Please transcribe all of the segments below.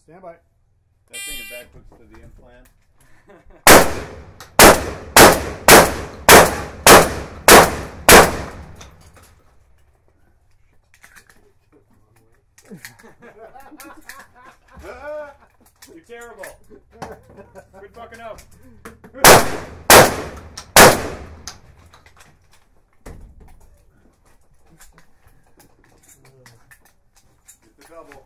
Stand by. That thing in back hooks to the implant. You're terrible. Quit fucking up. Get the double.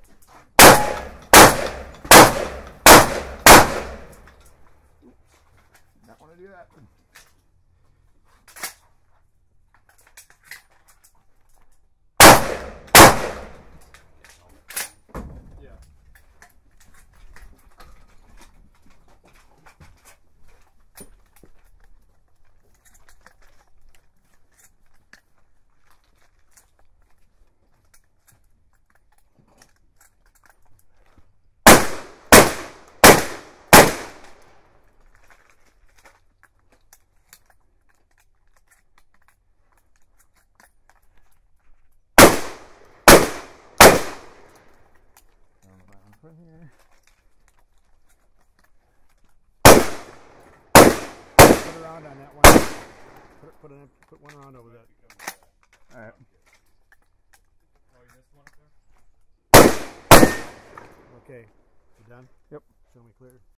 Not want to do that. Yeah. Put here. Put a round on that one. Put one round over that. All right. Oh, you missed one up there? Okay. You done? Yep. Show me clear.